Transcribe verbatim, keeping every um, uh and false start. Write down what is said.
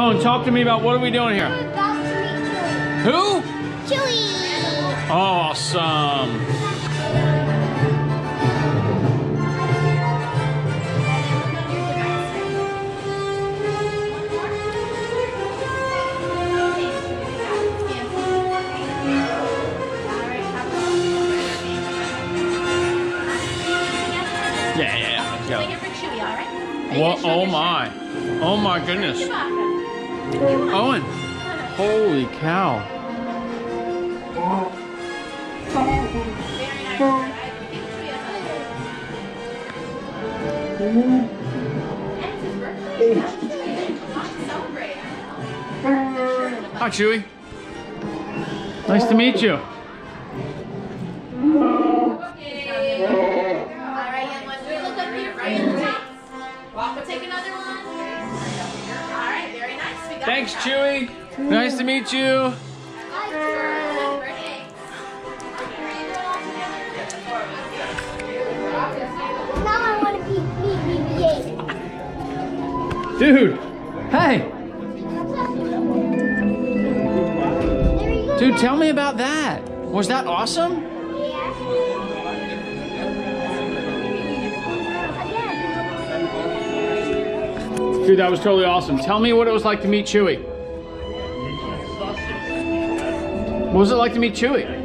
Owen, talk to me about what are we doing here? We're about to meet Who? Chewie. Awesome. Yeah, yeah, yeah. Let's go. Chewie, all right? What? Oh my. Oh my goodness. Owen. Holy cow. Hi, Chewie. Nice to meet you. Thanks, Chewie. Nice to meet you. Now I want to be B B eight. Dude. Hey. There you go. Dude, tell me about that. Was that awesome? Yeah. Again. Dude, that was totally awesome. Tell me what it was like to meet Chewie. What was it like to meet Chewie?